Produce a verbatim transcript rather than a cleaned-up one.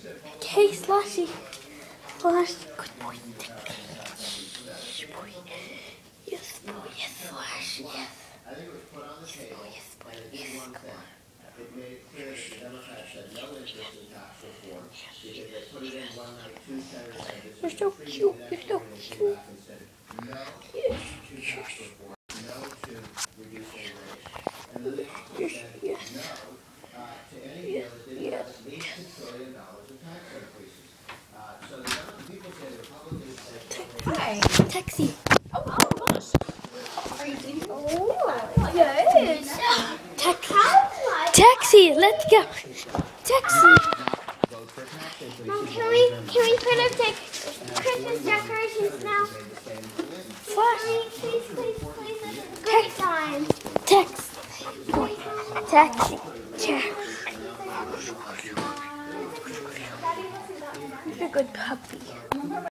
Okay, Slushy. Slush. Good boy. Yes, boy. Yes, boy. Yes, Slush. Yes. Yes, boy. Yes, boy. Yes, come on. It made it clear that the Democrats had no interest in tax reform because they put it in one night, two senators had this You're so cute. You're so cute. and said no Yes. to tax reform, no to reducing rates. And then they also Yes. said Yes. no uh, to any Yes. bill that didn't have at least two trillion dollars in tax increases. Uh, so the other people say the Republicans said Hi. Taxi. Oh, oh gosh. Are you doing? Oh, yes. Taxi. Taxi. Let's go. Taxi. Mom, can we can we put up the Christmas decorations now? Flash. Please, please, please. This is a great time. Taxi. Boy. Taxi. Yeah. You're a good puppy.